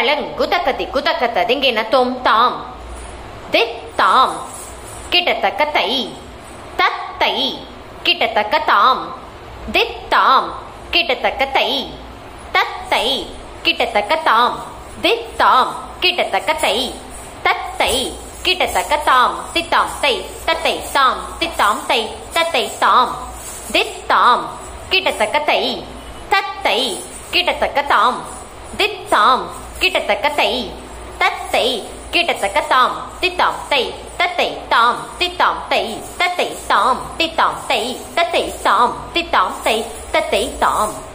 தளங் குதகதி குதகத திங்கின தொம் தாம் தித்தாம் கிட்டத்தக்க தை தத்தை கிட்டத்தக்க தாம் தித்தாம் கிட்டத்தக்க தை தத்தை கிட்டத்தக்க தாம் தித்தாம் கிட்டத்தக்க தை தத்தை கிட்டத்தக்க தாம் தித்தாம் தை தத்தை தாம் தித்தாம் தை தத்தை தாம் தித்தாம் கிட்டத்தக்க தை தத்தை கிட்டத்தக்க தாம் தித்தாம் கிட்டத்தக்க தை தத்தை கிட்டத்தக்க தாம் தித்தாம் தை தத்தை தாம் தித்தாம் தை தத்தை தாம் தித்தாம் தை தத்தை தாம் தித்தாம் தை தத்தை தாம்